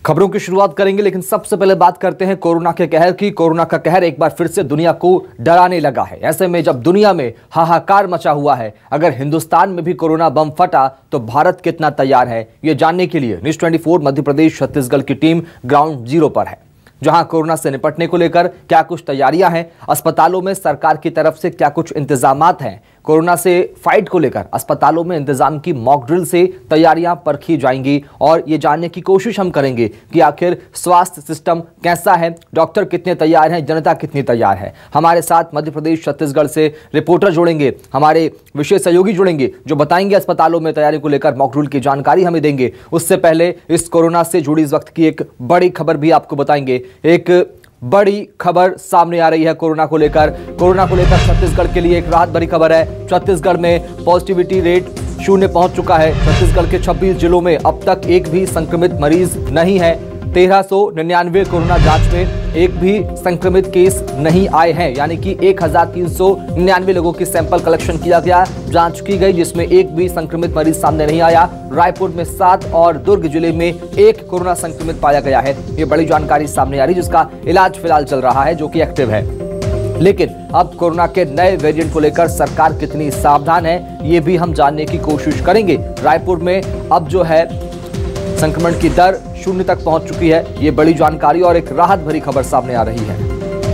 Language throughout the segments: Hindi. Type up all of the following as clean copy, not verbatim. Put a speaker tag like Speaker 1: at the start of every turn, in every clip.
Speaker 1: खबरों की शुरुआत करेंगे, लेकिन सबसे पहले बात करते हैं कोरोना के कहर की। कोरोना का कहर एक बार फिर से दुनिया को डराने लगा है। ऐसे में जब दुनिया में हाहाकार मचा हुआ है, अगर हिंदुस्तान में भी कोरोना बम फटा तो भारत कितना तैयार है, ये जानने के लिए न्यूज़ 24 मध्य प्रदेश छत्तीसगढ़ की टीम ग्राउंड जीरो पर है, जहां कोरोना से निपटने को लेकर क्या कुछ तैयारियां हैं, अस्पतालों में सरकार की तरफ से क्या कुछ इंतजामात हैं, कोरोना से फाइट को लेकर अस्पतालों में इंतजाम की मॉक ड्रिल से तैयारियां परखी जाएंगी और ये जानने की कोशिश हम करेंगे कि आखिर स्वास्थ्य सिस्टम कैसा है, डॉक्टर कितने तैयार हैं, जनता कितनी तैयार है। हमारे साथ मध्य प्रदेश छत्तीसगढ़ से रिपोर्टर जुड़ेंगे, हमारे विशेष सहयोगी जुड़ेंगे जो बताएंगे अस्पतालों में तैयारी को लेकर मॉक ड्रिल की जानकारी हमें देंगे। उससे पहले इस कोरोना से जुड़ी इस वक्त की एक बड़ी खबर भी आपको बताएंगे। एक बड़ी खबर सामने आ रही है कोरोना को लेकर छत्तीसगढ़ के लिए एक राहत भरी खबर है। छत्तीसगढ़ में पॉजिटिविटी रेट 0 पहुंच चुका है। छत्तीसगढ़ के 26 जिलों में अब तक एक भी संक्रमित मरीज नहीं है। 1399 कोरोना जांच में एक भी संक्रमित केस नहीं आए हैं, यानी कि 1399 लोगों की सैंपल कलेक्शन किया गया, जांच की गई, जिसमें एक भी संक्रमित मरीज सामने नहीं आया। रायपुर में 7 और दुर्ग जिले में 1 कोरोना संक्रमित पाया गया है। ये बड़ी जानकारी सामने आ रही है, जिसका इलाज फिलहाल चल रहा है, जो कि एक्टिव है। लेकिन अब कोरोना के नए वेरिएंट को लेकर सरकार कितनी सावधान है, ये भी हम जानने की कोशिश करेंगे। रायपुर में अब जो है संक्रमण की दर 0 तक पहुंच चुकी है। ये बड़ी जानकारी और एक राहत भरी खबर सामने आ रही है।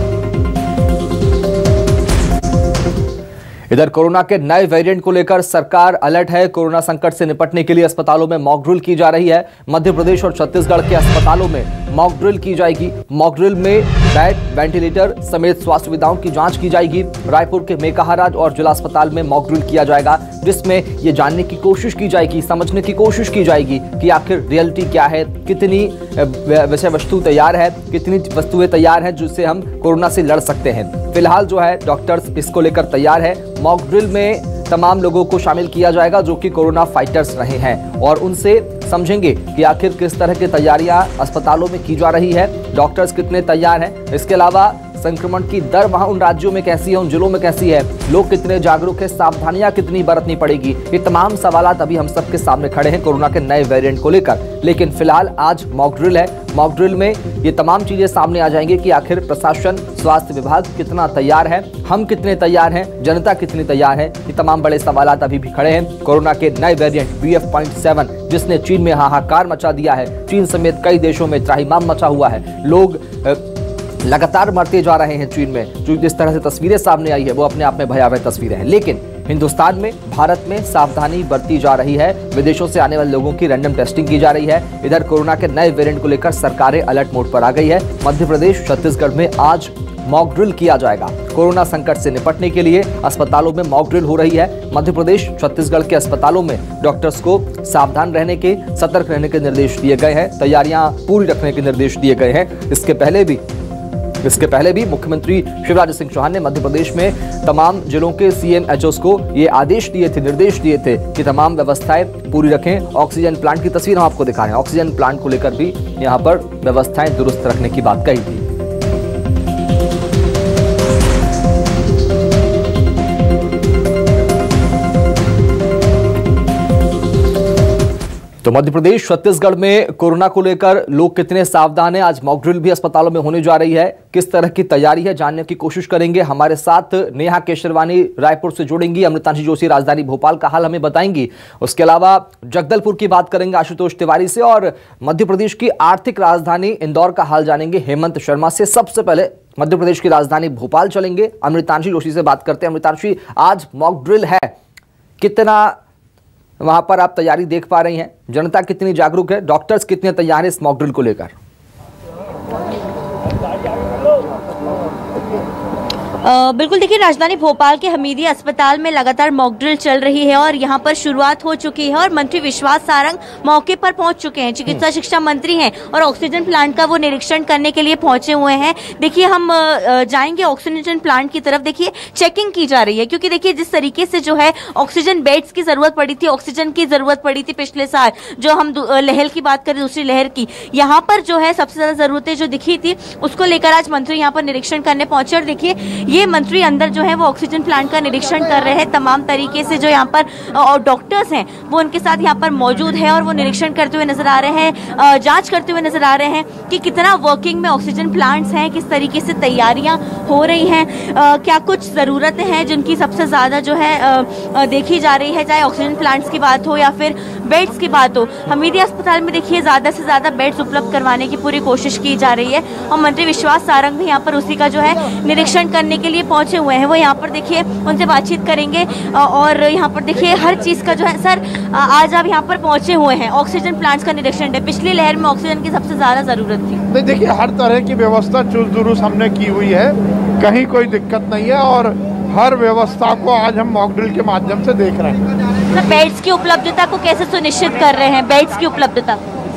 Speaker 1: इधर कोरोना के नए वेरिएंट को लेकर सरकार अलर्ट है। कोरोना संकट से निपटने के लिए अस्पतालों में मॉक ड्रिल की जा रही है। मध्य प्रदेश और छत्तीसगढ़ के अस्पतालों में मॉक ड्रिल की जाएगी। मॉक ड्रिल में बेड, वेंटिलेटर समेत स्वास्थ्य सुविधाओं की जांच की जाएगी। रायपुर के मेकाहाराज और जिला अस्पताल में मॉक ड्रिल किया जाएगा, जिसमें यह जानने की कोशिश की जाएगी, समझने की कोशिश की जाएगी कि आखिर रियलिटी क्या है, कितनी विषय वस्तु तैयार है, कितनी वस्तुएं तैयार हैं जिससे हम कोरोना से लड़ सकते हैं। फिलहाल जो है डॉक्टर्स इसको लेकर तैयार है। मॉक ड्रिल में तमाम लोगों को शामिल किया जाएगा जो कि कोरोना फाइटर्स रहे हैं, और उनसे समझेंगे कि आखिर किस तरह की तैयारियां अस्पतालों में की जा रही है, डॉक्टर्स कितने तैयार हैं। इसके अलावा संक्रमण की दर वहां उन राज्यों में कैसी है, उन जिलों में कैसी है, लोग कितने जागरूक हैं, सावधानियां कितनी बरतनी पड़ेगी, ये तमाम सवालात अभी हम सबके सामने खड़े हैं कोरोना के नए वेरिएंट को लेकर। लेकिन फिलहाल आज मॉक ड्रिल है। मॉक ड्रिल में ये तमाम चीजें सामने आ जाएंगी कि आखिर प्रशासन, स्वास्थ्य विभाग कितना तैयार है, हम कितने तैयार हैं, जनता कितनी तैयार है। ये तमाम बड़े सवालात अभी भी खड़े हैं। कोरोना के नए वेरिएंट BF.7 जिसने चीन में हाहाकार मचा दिया है, चीन समेत कई देशों में त्राहिमाम मचा हुआ है, लोग लगातार मरते जा रहे हैं चीन में। जो जिस तरह से तस्वीरें सामने आई है वो अपने आप में भयावह तस्वीरें हैं। लेकिन हिंदुस्तान में, भारत में सावधानी बरती जा रही है। विदेशों से आने वाले लोगों की रैंडम टेस्टिंग की जा रही है। इधर कोरोना के नए वेरिएंट को लेकर सरकारें अलर्ट मोड पर आ गई है। मध्य प्रदेश, छत्तीसगढ़ में आज मॉक ड्रिल किया जाएगा। कोरोना संकट से निपटने के लिए अस्पतालों में मॉक ड्रिल हो रही है। मध्य प्रदेश, छत्तीसगढ़ के अस्पतालों में डॉक्टर्स को सावधान रहने के, सतर्क रहने के निर्देश दिए गए हैं, तैयारियां पूरी रखने के निर्देश दिए गए हैं। इसके पहले भी मुख्यमंत्री शिवराज सिंह चौहान ने मध्य प्रदेश में तमाम जिलों के CMHOs को ये आदेश दिए थे, निर्देश दिए थे कि तमाम व्यवस्थाएं पूरी रखें। ऑक्सीजन प्लांट की तस्वीर हम आपको दिखा रहे हैं। ऑक्सीजन प्लांट को लेकर भी यहां पर व्यवस्थाएं दुरुस्त रखने की बात कही थी। तो मध्य प्रदेश, छत्तीसगढ़ में कोरोना को लेकर लोग कितने सावधान हैं, आज मॉक ड्रिल भी अस्पतालों में होने जा रही है। किस तरह की तैयारी है जानने की कोशिश करेंगे। हमारे साथ नेहा केशरवानी रायपुर से जुड़ेंगी, अमृतांशी जोशी राजधानी भोपाल का हाल हमें बताएंगी। उसके अलावा जगदलपुर की बात करेंगे आशुतोष तिवारी से, और मध्य प्रदेश की आर्थिक राजधानी इंदौर का हाल जानेंगे हेमंत शर्मा से। सबसे पहले मध्य प्रदेश की राजधानी भोपाल चलेंगे, अमृतांशी जोशी से बात करते हैं। अमृतांशी, आज मॉक ड्रिल है, कितना वहां पर आप तैयारी देख पा रही हैं, जनता कितनी जागरूक है, डॉक्टर्स कितने तैयार हैं इस मॉक ड्रिल को लेकर?
Speaker 2: बिल्कुल, देखिए राजधानी भोपाल के हमीदिया अस्पताल में लगातार मॉक ड्रिल चल रही है और यहां पर शुरुआत हो चुकी है और मंत्री विश्वास सारंग मौके पर पहुंच चुके हैं। चिकित्सा शिक्षा मंत्री हैं और ऑक्सीजन प्लांट का वो निरीक्षण करने के लिए पहुंचे हुए हैं। देखिए हम जाएंगे ऑक्सीजन प्लांट की तरफ। देखिए चेकिंग की जा रही है, क्योंकि देखिए जिस तरीके से जो है ऑक्सीजन बेड्स की जरूरत पड़ी थी, ऑक्सीजन की जरूरत पड़ी थी पिछले साल, जो हम लहर की बात करें, दूसरी लहर की, यहाँ पर जो है सबसे ज्यादा जरूरतें जो दिखी थी उसको लेकर आज मंत्री यहाँ पर निरीक्षण करने पहुंचे। और देखिए ये मंत्री अंदर जो है वो ऑक्सीजन प्लांट का निरीक्षण कर रहे हैं। तमाम तरीके से जो यहाँ पर और डॉक्टर्स हैं वो उनके साथ यहाँ पर मौजूद है और वो निरीक्षण करते हुए नजर आ रहे हैं, जांच करते हुए नजर आ रहे हैं कि कितना वर्किंग में ऑक्सीजन प्लांट्स हैं, किस तरीके से तैयारियां हो रही हैं, क्या कुछ ज़रूरतें हैं जिनकी सबसे ज़्यादा जो है देखी जा रही है, चाहे ऑक्सीजन प्लांट्स की बात हो या फिर बेड्स की बात हो। हमीदी अस्पताल में देखिए ज़्यादा से ज़्यादा बेड्स उपलब्ध करवाने की पूरी कोशिश की जा रही है और मंत्री विश्वास सारंग भी यहाँ पर उसी का जो है निरीक्षण करने के लिए पहुंचे हुए हैं। वो यहाँ पर देखिए उनसे बातचीत करेंगे और यहाँ पर देखिए हर चीज़ का जो है, सर आज आप यहाँ पर पहुंचे हुए हैं, ऑक्सीजन प्लांट्स का निरीक्षण है। पिछली लहर में ऑक्सीजन की सबसे ज़्यादा ज़रूरत थी।
Speaker 3: नहीं, देखिए हर तरह की व्यवस्था चुस्त दुरुस्त हमने की हुई है, कहीं कोई दिक्कत नहीं है और हर व्यवस्था को आज हम मॉक ड्रिल के माध्यम से देख रहे हैं।
Speaker 2: बेड्स की उपलब्धता को कैसे सुनिश्चित कर रहे हैं? बेड्स की उपलब्धता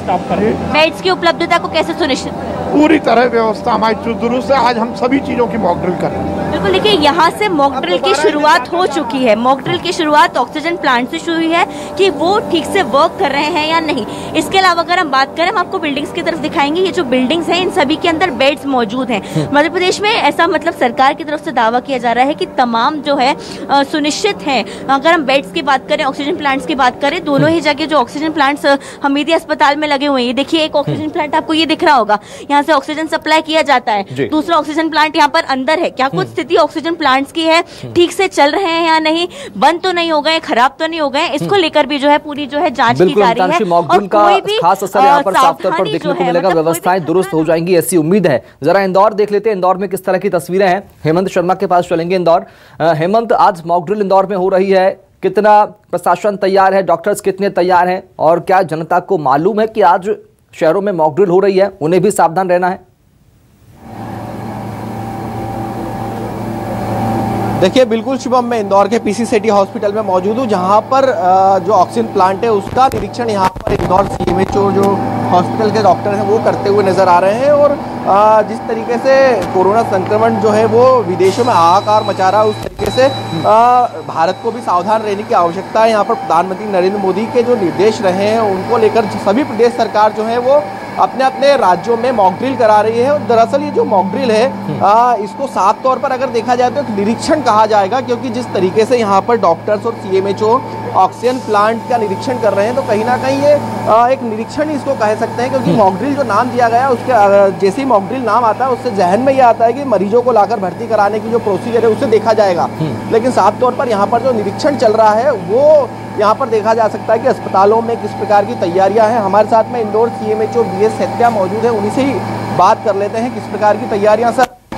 Speaker 2: को कैसे सुनिश्चित?
Speaker 3: पूरी तरह व्यवस्था हमारी चुस्त दुरुस्त है। आज हम सभी चीजों की मॉक ड्रिल कर रहे हैं।
Speaker 2: बिल्कुल, देखिए यहाँ से मॉक ड्रिल की शुरुआत हो चुकी है। मॉक ड्रिल की शुरुआत ऑक्सीजन प्लांट से शुरू हुई है कि वो ठीक से वर्क कर रहे हैं या नहीं। इसके अलावा अगर हम बात करें, हम आपको बिल्डिंग्स की तरफ दिखाएंगे। ये जो बिल्डिंग्स हैं इन सभी के अंदर बेड्स मौजूद हैं। मध्य प्रदेश में ऐसा मतलब सरकार की तरफ से दावा किया जा रहा है कि तमाम जो है सुनिश्चित है। अगर हम बेड्स की बात करें, ऑक्सीजन प्लांट्स की बात करें, दोनों ही जगह जो ऑक्सीजन प्लांट्स हमीदी अस्पताल में लगे हुए हैं, देखिए एक ऑक्सीजन प्लांट आपको ये दिख रहा होगा, यहाँ से ऑक्सीजन सप्लाई किया जाता है। दूसरा ऑक्सीजन प्लांट यहाँ पर अंदर है। क्या कुछ स्थिति ऑक्सीजन प्लांट्स की है, ठीक से चल रहे हैं या नहीं, बंद तो नहीं हो गए, खराब तो नहीं हो गए, इसको लेकर भी जो है पूरी जो है जांच की जा रही है।
Speaker 1: मॉकड्रिल का खास असर यहाँ पर साफ तौर पर देखने को मिलेगा। व्यवस्थाएं दुरुस्त हो जाएंगी ऐसी उम्मीद है। जरा इंदौर देख लेते हैं, इंदौर में किस तरह की तस्वीरें हैं। हेमंत शर्मा के पास चलेंगे इंदौर। हेमंत, आज मॉकड्रिल इंदौर में हो रही है, कितना प्रशासन तैयार है, डॉक्टर्स कितने तैयार हैं और क्या जनता को मालूम है कि आज शहरों में मॉकड्रिल हो रही है, उन्हें भी सावधान रहना है?
Speaker 4: देखिए बिल्कुल शुभम, मैं इंदौर के पीसी सिटी हॉस्पिटल में मौजूद हूँ, जहाँ पर जो ऑक्सीजन प्लांट है उसका निरीक्षण यहाँ पर इंदौर सीएमएचओ जो हॉस्पिटल के डॉक्टर हैं वो करते हुए नजर आ रहे हैं। और जिस तरीके से कोरोना संक्रमण जो है वो विदेशों में हाहाकार मचा रहा है, उस तरीके से भारत को भी सावधान रहने की आवश्यकता है। यहाँ पर प्रधानमंत्री नरेंद्र मोदी के जो निर्देश रहे हैं उनको लेकर सभी प्रदेश सरकार जो है वो अपने अपने राज्यों में मॉक ड्रिल करा रही है। और दरअसल ये जो मॉक ड्रिल है इसको साफ तौर पर अगर देखा जाए तो एक निरीक्षण कहा जाएगा, क्योंकि जिस तरीके से यहाँ पर डॉक्टर्स और सीएमएचओ ऑक्सीजन प्लांट का निरीक्षण कर रहे हैं तो कहीं ना कहीं ये एक निरीक्षण ही इसको कह सकते हैं। क्योंकि मॉक ड्रिल जो नाम दिया गया है उसके जैसे ही मॉक ड्रिल नाम आता है उससे जहन में ये आता है कि मरीजों को लाकर भर्ती कराने की जो प्रोसीजर है उसे देखा जाएगा। लेकिन साफ तौर पर यहाँ पर जो निरीक्षण चल रहा है वो यहाँ पर देखा जा सकता है कि अस्पतालों में किस प्रकार की तैयारियां हैं। हमारे साथ में इंदौर सीएमएचओ बीएस सेत्या मौजूद है, उन्हीं से ही बात कर लेते हैं किस प्रकार की तैयारियां।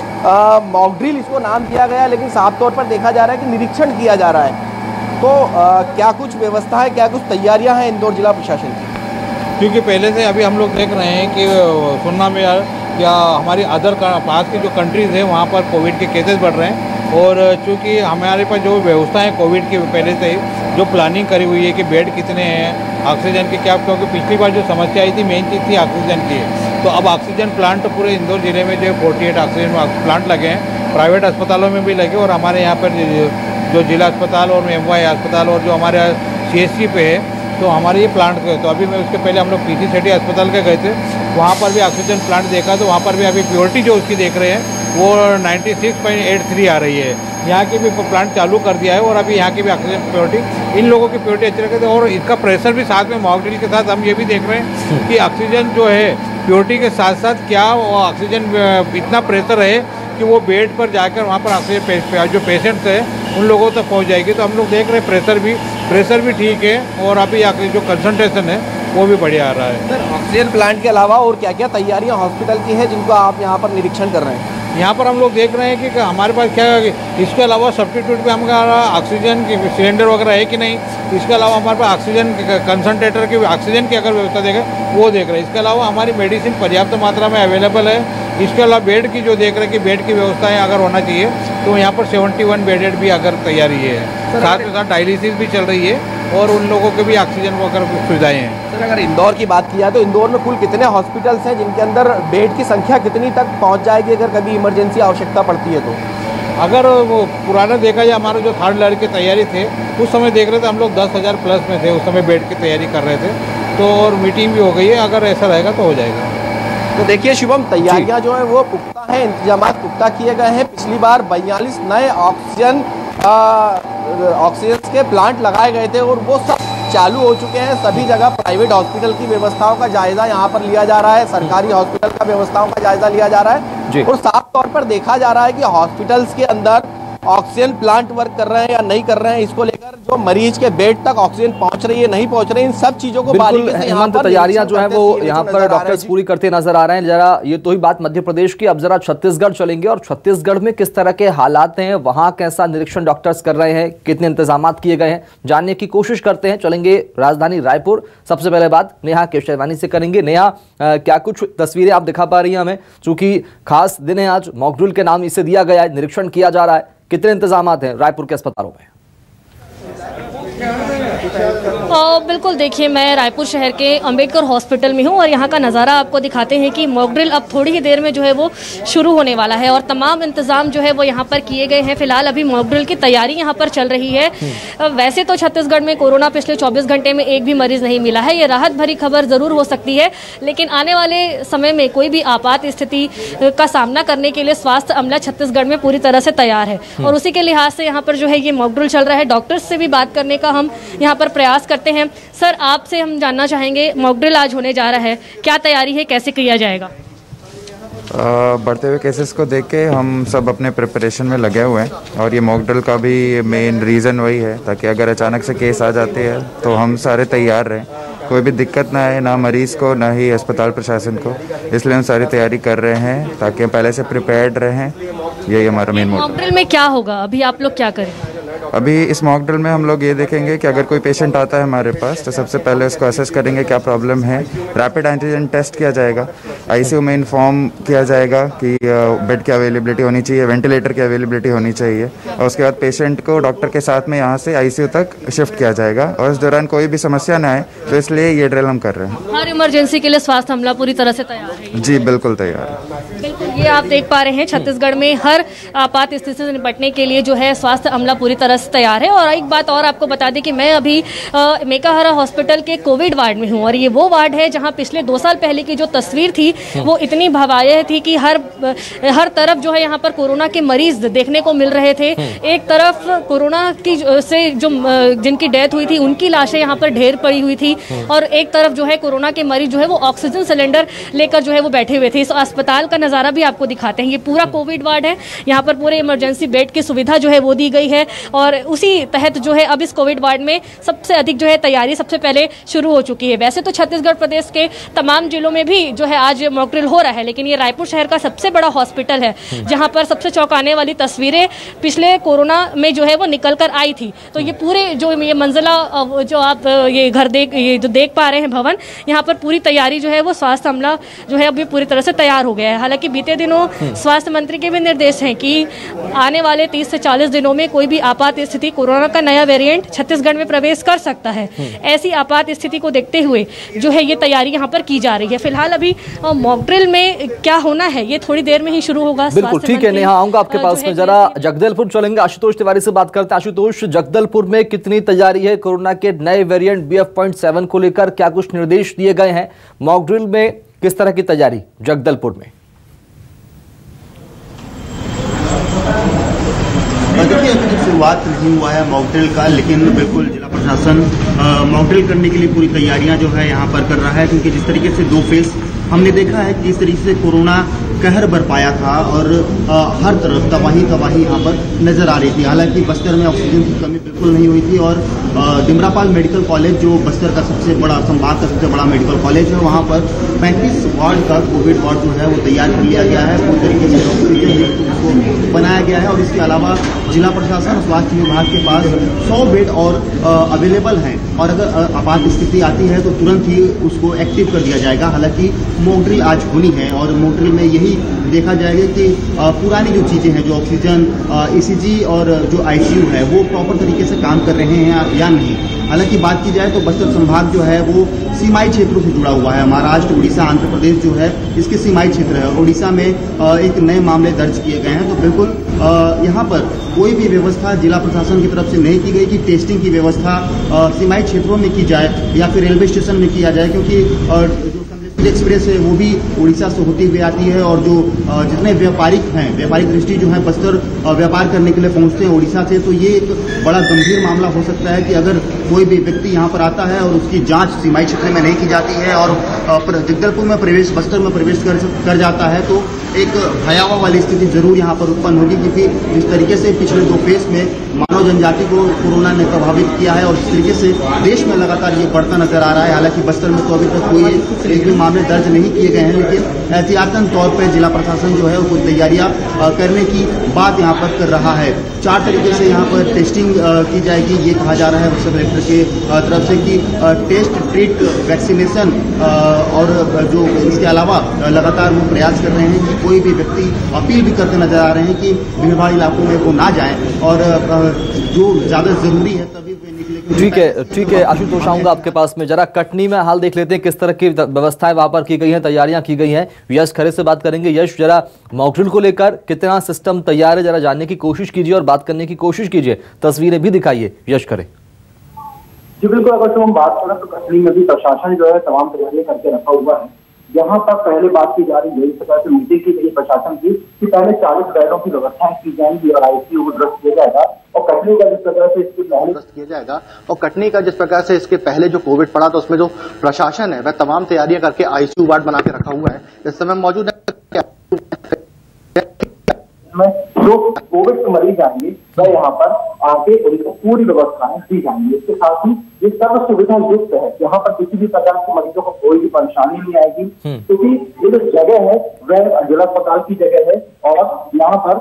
Speaker 4: सर, मॉक ड्रिल इसको नाम दिया गया है लेकिन साफ तौर पर देखा जा रहा है कि निरीक्षण किया जा रहा है, तो क्या कुछ व्यवस्था है, क्या कुछ तैयारियां हैं इंदौर जिला प्रशासन की?
Speaker 5: क्योंकि पहले से अभी हम लोग देख रहे हैं कि सुनना में या हमारी अदर पास की जो कंट्रीज़ है वहाँ पर कोविड के केसेस बढ़ रहे हैं। और चूँकि हमारे पास जो व्यवस्था है कोविड की पहले से ही जो प्लानिंग करी हुई है कि बेड कितने हैं, ऑक्सीजन की क्या, क्योंकि पिछली बार जो समस्या आई थी मेन चीज़ थी ऑक्सीजन की। तो अब ऑक्सीजन प्लांट तो पूरे इंदौर जिले में जो 48 ऑक्सीजन प्लांट लगे हैं, प्राइवेट अस्पतालों में भी लगे और हमारे यहाँ पर जो जिला अस्पताल और एमवाई अस्पताल और जो हमारे CHC पे है तो हमारे ये प्लांट गए। तो अभी मैं उसके पहले हम लोग पीसी सिटी अस्पताल के गए थे, वहाँ पर भी ऑक्सीजन प्लांट देखा तो वहाँ पर भी अभी प्योरिटी जो उसकी देख रहे हैं वो 96.83 आ रही है। यहाँ की भी प्लांट चालू कर दिया है और अभी यहाँ की भी ऑक्सीजन प्योरिटी, इन लोगों की प्योरिटी अच्छी रखते हैं। और इसका प्रेशर भी साथ में मॉक ड्रिल के साथ हम ये भी देख रहे हैं कि ऑक्सीजन जो है प्योरिटी के साथ साथ क्या ऑक्सीजन इतना प्रेशर है कि वो बेड पर जाकर वहाँ पर ऑक्सीजन जो पेशेंट्स हैं उन लोगों तक पहुँच जाएगी। तो हम लोग देख रहे हैं प्रेशर भी ठीक है और अभी जो कंसंट्रेशन है वो भी बढ़िया आ रहा है।
Speaker 4: सर, ऑक्सीजन प्लांट के अलावा और क्या क्या तैयारियां हॉस्पिटल की हैं जिनको आप यहाँ पर निरीक्षण कर रहे हैं?
Speaker 5: यहाँ पर हम लोग देख रहे हैं कि हमारे पास क्या इसके अलावा सब्स्टिट्यूट पे हमारा ऑक्सीजन की सिलेंडर वगैरह है कि नहीं, इसके अलावा हमारे पास ऑक्सीजन कंसनट्रेटर की ऑक्सीजन की अगर व्यवस्था देखें वो देख रहे हैं। इसके अलावा हमारी मेडिसिन पर्याप्त मात्रा में अवेलेबल है। इसके अलावा बेड की जो देख रहे हैं कि बेड की व्यवस्थाएं अगर होना चाहिए तो यहाँ पर 71 बेडेड भी अगर तैयारी है, साथ में साथ डायलिसिस भी चल रही है और उन लोगों के भी ऑक्सीजन वगैरह सुविधाएं हैं।
Speaker 4: सर, अगर इंदौर की बात की जाए तो इंदौर में कुल कितने हॉस्पिटल्स हैं जिनके अंदर बेड की संख्या कितनी तक पहुंच जाएगी अगर कभी इमरजेंसी आवश्यकता पड़ती है तो?
Speaker 5: अगर वो पुराना देखा जाए हमारा जो थर्ड लहर की तैयारी थे उस समय देख रहे थे हम लोग 10,000 प्लस में थे, उस समय बेड की तैयारी कर रहे थे। तो और मीटिंग भी हो गई है, अगर ऐसा रहेगा तो हो जाएगा।
Speaker 4: तो देखिए शुभम, तैयारियां जो है वो पुख्ता है, इंतजाम पुख्ता किए गए हैं। पिछली बार 42 नए ऑक्सीजन के प्लांट लगाए गए थे और वो सब चालू हो चुके हैं। सभी जगह प्राइवेट हॉस्पिटल की व्यवस्थाओं का जायजा यहाँ पर लिया जा रहा है, सरकारी हॉस्पिटल का व्यवस्थाओं का जायजा लिया जा रहा है और साफ तौर पर देखा जा रहा है कि हॉस्पिटल्स के अंदर ऑक्सीजन प्लांट वर्क कर रहे हैं या नहीं कर रहे हैं, इसको लेकर जो मरीज के बेड तक ऑक्सीजन पहुंच रही है नहीं पहुंच रही है, इन सब चीजों को बारीकी से यहाँ पर
Speaker 1: तैयारियां जो है वो यहाँ पर डॉक्टर्स पूरी करते नजर आ रहे हैं। जरा ये तो ही बात मध्य प्रदेश की, अब जरा छत्तीसगढ़ चलेंगे और छत्तीसगढ़ में किस तरह के हालात हैं, वहां कैसा निरीक्षण डॉक्टर्स कर रहे हैं, कितने इंतजाम किए गए हैं, जानने की कोशिश करते हैं। चलेंगे राजधानी रायपुर। सबसे पहले बात नेहा केशवानी से करेंगे। नेहा, क्या कुछ तस्वीरें आप दिखा पा रही हैं हमें, चूंकि खास दिन है आज, मॉकड्रिल के नाम इसे दिया गया है, निरीक्षण किया जा रहा है, कितने इंतजाम हैं रायपुर के अस्पतालों में?
Speaker 6: बिल्कुल, देखिए मैं रायपुर शहर के अंबेडकर हॉस्पिटल में हूं और यहां का नज़ारा आपको दिखाते हैं कि मॉकड्रिल अब थोड़ी ही देर में जो है वो शुरू होने वाला है और तमाम इंतजाम जो है वो यहां पर किए गए हैं। फिलहाल अभी मॉकड्रिल की तैयारी यहां पर चल रही है। वैसे तो छत्तीसगढ़ में कोरोना पिछले 24 घंटे में एक भी मरीज नहीं मिला है, ये राहत भरी खबर ज़रूर हो सकती है, लेकिन आने वाले समय में कोई भी आपात स्थिति का सामना करने के लिए स्वास्थ्य अमला छत्तीसगढ़ में पूरी तरह से तैयार है और उसी के लिहाज से यहाँ पर जो है ये मॉकड्रिल चल रहा है। डॉक्टर्स से भी बात करने का हम यहाँ पर प्रयास करते हैं। सर, आपसे हम जानना चाहेंगे, मॉकड्रिल आज होने जा रहा है, क्या तैयारी है, कैसे किया जाएगा?
Speaker 7: बढ़ते हुए केसेस को देख के हम सब अपने प्रिपरेशन में लगे हुए हैं और ये मॉकड्रिल का भी मेन रीज़न वही है ताकि अगर अचानक से केस आ जाते हैं तो हम सारे तैयार रहें, कोई भी दिक्कत ना आए, ना मरीज़ को ना ही अस्पताल प्रशासन को। इसलिए हम सारी तैयारी कर रहे हैं ताकि हम पहले से प्रिपेयर्ड रहें। यही हमारा मेन मोटिव।
Speaker 6: मॉकड्रिल में क्या होगा, अभी आप लोग क्या करें?
Speaker 7: अभी इस मॉकड्रिल में हम लोग ये देखेंगे कि अगर कोई पेशेंट आता है हमारे पास तो सबसे पहले उसको असेस करेंगे क्या प्रॉब्लम है, रैपिड एंटीजन टेस्ट किया जाएगा, आईसीयू में इन्फॉर्म किया जाएगा कि बेड की अवेलेबिलिटी होनी चाहिए, वेंटिलेटर की अवेलेबिलिटी होनी चाहिए और उसके बाद पेशेंट को डॉक्टर के साथ में यहाँ से आईसीयू तक शिफ्ट किया जाएगा और इस दौरान कोई भी समस्या ना आए, तो इसलिए ये ड्रिल हम कर रहे हैं।
Speaker 6: हर इमरजेंसी के लिए स्वास्थ्य अमला पूरी तरह से तैयार है?
Speaker 7: जी बिल्कुल तैयार है।
Speaker 6: बिल्कुल, ये आप देख पा रहे हैं छत्तीसगढ़ में हर आपात स्थिति से निपटने के लिए जो है स्वास्थ्य अमला पूरी तरह से तैयार है। और एक बात और आपको बता दें कि मैं अभी मेकाहारा हॉस्पिटल के कोविड वार्ड में हूँ और ये वो वार्ड है जहाँ पिछले 2 साल पहले की जो तस्वीर थी वो इतनी भयावह थी कि हर तरफ जो है यहाँ पर कोरोना के मरीज देखने को मिल रहे थे। एक तरफ कोरोना की से जो जिनकी डेथ हुई थी उनकी लाशें यहाँ पर ढेर पड़ी हुई थी और एक तरफ जो है कोरोना के मरीज जो है वो ऑक्सीजन सिलेंडर लेकर जो है वो बैठे हुए थे। इस अस्पताल का नज़ारा भी आपको दिखाते हैं। ये पूरा कोविड वार्ड है, यहाँ पर पूरे इमरजेंसी बेड की सुविधा जो है वो दी गई है और उसी तहत जो है अब इस कोविड वार्ड में सबसे अधिक जो है तैयारी सबसे पहले शुरू हो चुकी है। वैसे तो छत्तीसगढ़ प्रदेश के तमाम जिलों में भी जो है आज मॉकड्रिल हो रहा है, लेकिन ये रायपुर शहर का सबसे बड़ा हॉस्पिटल है जहां पर सबसे चौंकाने वाली तस्वीरें पिछले कोरोना में जो है वो निकल कर आई थी। तो ये पूरे जो ये मंजिला जो आप ये घर ये जो देख पा रहे हैं भवन, यहाँ पर पूरी तैयारी जो है वो स्वास्थ्य अमला जो है अभी पूरी तरह से तैयार हो गया है। हालांकि बीते दिनों स्वास्थ्य मंत्री के भी निर्देश हैं कि आने वाले 30 से 40 दिनों में कोई भी आपात स्थिति, कोरोना का नया वेरिएंट छत्तीसगढ़ में प्रवेश कर सकता है। ऐसी आपात स्थिति को देखते हुए जो है ये तैयारी यहाँ पर की जा रही है। फिलहाल अभी मॉकड्रिल में क्या होना है ये थोड़ी देर में ही शुरू होगा।
Speaker 1: बिल्कुल ठीक है नेहा, आऊंगा आपके पास में। जरा जगदलपुर चलेंगे, आशुतोष तिवारी से बात करते हैं। आशुतोष, जगदलपुर में कितनी तैयारी है कोरोना के नए वेरिएंट BF.7 को लेकर, क्या कुछ निर्देश दिए गए हैं? मॉकड्रिल में किस तरह की तैयारी जगदलपुर में?
Speaker 8: देखिए, अभी तक शुरुआत नहीं हुआ है मॉकड्रिल का, लेकिन बिल्कुल जिला प्रशासन मॉकड्रिल करने के लिए पूरी तैयारियां जो है यहाँ पर कर रहा है, क्योंकि जिस तरीके से 2 फेज हमने देखा है कि इस तरीके से कोरोना कहर बरपाया था और हर तरफ तबाही यहाँ पर नजर आ रही थी। हालांकि बस्तर में ऑक्सीजन की कमी बिल्कुल नहीं हुई थी और डिमरापाल मेडिकल कॉलेज जो बस्तर का सबसे बड़ा, संभाग का सबसे बड़ा मेडिकल कॉलेज है, वहाँ पर 35 वार्ड का कोविड वार्ड जो है वो तैयार कर लिया गया है। पूरी तरीके से ऑक्सीजन उसको बनाया गया है और इसके अलावा जिला प्रशासन और स्वास्थ्य विभाग के पास 100 बेड और अवेलेबल हैं और अगर आपात स्थिति आती है तो तुरंत ही उसको एक्टिव कर दिया जाएगा। हालांकि मॉकड्रिल आज होनी है और मॉकड्रिल में यही देखा जाएगा कि पुरानी जो चीज़ें हैं, जो ऑक्सीजन, ECG और जो ICU है वो प्रॉपर तरीके से काम कर रहे हैं या नहीं। हालांकि बात की जाए तो बस्तर संभाग जो है वो सीमाई क्षेत्रों से जुड़ा हुआ है। महाराष्ट्र, उड़ीसा, आंध्र प्रदेश जो है इसके सीमाई क्षेत्र है और उड़ीसा में एक नए मामले दर्ज किए गए हैं। तो बिल्कुल यहाँ पर कोई भी व्यवस्था जिला प्रशासन की तरफ से नहीं की गई कि टेस्टिंग की व्यवस्था सीमाई क्षेत्रों में की जाए या फिर रेलवे स्टेशन में किया जाए, क्योंकि जो एक्सप्रेस है वो भी उड़ीसा से होती हुई आती है और जो जितने व्यापारिक हैं, व्यापारिक दृष्टि जो है बस्तर व्यापार करने के लिए पहुंचते हैं उड़ीसा से, तो ये एक बड़ा गंभीर मामला हो सकता है कि अगर कोई भी व्यक्ति यहाँ पर आता है और उसकी जांच सीमाई क्षेत्र में नहीं की जाती है और जगदलपुर में प्रवेश, बस्तर में प्रवेश कर जाता है तो एक भयावह वाली स्थिति जरूर यहाँ पर उत्पन्न होगी, क्योंकि जिस तरीके से पिछले 2 फेज में मानव जनजाति को कोरोना ने प्रभावित किया है और जिस तरीके से देश में लगातार ये बढ़ता नजर आ रहा है। हालांकि बस्तर में तो अभी तक कोई एक भी मामले दर्ज नहीं किए गए हैं, लेकिन एहतियातन तौर पर जिला प्रशासन जो है वो कुछ तैयारियां करने की बात यहाँ पर कर रहा है। 4 तरीके से यहाँ पर टेस्टिंग की जाएगी, ये कहा जा रहा है बस्तर कलेक्टर के तरफ से कि टेस्ट, ट्रीट, वैक्सीनेशन और जो इसके अलावा लगातार वो प्रयास कर रहे हैं कि कोई भी व्यक्ति अपील भी करते नजर आ रहे हैं कि भीड़भाड़ इलाकों में वो ना जाएं और जो ज्यादा जरूरी है तभी वे निकले।
Speaker 1: ठीक है आशुतोष, आऊंगा आपके पास में। जरा कटनी में हाल देख लेते हैं, किस तरह की व्यवस्थाएं वहां पर की गई हैं, तैयारियां की गई हैं। यश खरे से बात करेंगे। यश, जरा मॉकड्रिल को लेकर कितना सिस्टम तैयार है, जरा जानने की कोशिश कीजिए और बात करने की कोशिश कीजिए, तस्वीरें भी दिखाइए। यश खरे
Speaker 9: जी बिल्कुल, अगर हम बात करें तो कटनी में भी प्रशासन जो है तमाम तैयारियां करके रखा हुआ है। यहाँ पर पहले बात की जा रही है, इस प्रकार से मीटिंग की गई प्रशासन की कि पहले 40 बेडों की व्यवस्थाएं की जाएंगी और आईसीयू को दुरुस्त किया जाएगा और कटनी का जिस प्रकार से इसके पहले
Speaker 4: दुरुस्त किया जाएगा और कटनी का जिस प्रकार से इसके पहले जो कोविड पड़ा तो उसमें जो प्रशासन है वह तमाम तैयारियां करके आईसीयू वार्ड बना के रखा हुआ है। इस समय मौजूद है
Speaker 9: जो कोविड के मरीज आएंगे वह यहाँ पर आके उनको पूरी व्यवस्थाएं दी जाएंगी। इसके साथ ही ये सर्व सुविधा युक्त है, यहाँ पर किसी भी प्रकार के मरीजों को कोई भी परेशानी नहीं आएगी, क्योंकि ये जो जगह है वह जिला अस्पताल की जगह है और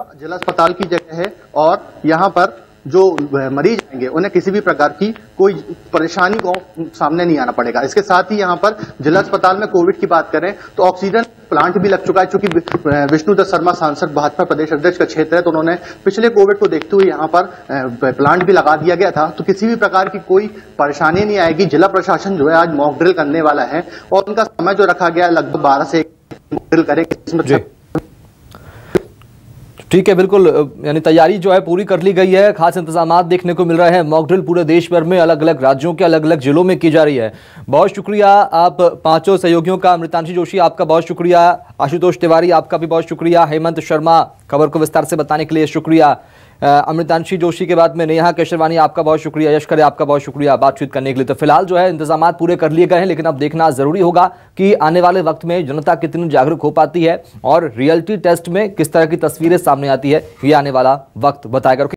Speaker 9: यहाँ पर जो मरीज आएंगे उन्हें किसी भी प्रकार की कोई परेशानी को सामने नहीं आना पड़ेगा। इसके साथ ही यहाँ पर जिला अस्पताल में कोविड की बात करें तो ऑक्सीजन प्लांट भी लग चुका है, चूंकि विष्णुदत्त शर्मा सांसद भाजपा प्रदेश अध्यक्ष का क्षेत्र है तो उन्होंने पिछले कोविड को देखते हुए यहाँ पर प्लांट भी लगा दिया गया था, तो किसी भी प्रकार की कोई परेशानी नहीं आएगी। जिला प्रशासन जो है आज मॉक ड्रिल करने वाला है और उनका समय जो रखा गया है लगभग 12 से 1 मॉक ड्रिल करेंगे।
Speaker 1: ठीक है, बिल्कुल, यानी तैयारी जो है पूरी कर ली गई है, खास इंतजामात देखने को मिल रहे हैं। मॉक ड्रिल पूरे देश भर में अलग अलग राज्यों के अलग अलग जिलों में की जा रही है। बहुत शुक्रिया आप पांचों सहयोगियों का। अमृतांशी जोशी आपका बहुत शुक्रिया, आशुतोष तिवारी आपका भी बहुत शुक्रिया, हेमंत शर्मा खबर को विस्तार से बताने के लिए शुक्रिया। अमृतांशी जोशी के बाद में नेहा केशरवानी आपका बहुत शुक्रिया, यश खरे आपका बहुत शुक्रिया बातचीत करने के लिए। तो फिलहाल जो है इंतजामात पूरे कर लिए गए हैं, लेकिन अब देखना जरूरी होगा कि आने वाले वक्त में जनता कितनी जागरूक हो पाती है और रियलिटी टेस्ट में किस तरह की तस्वीरें सामने आती है, ये आने वाला वक्त बताएगा।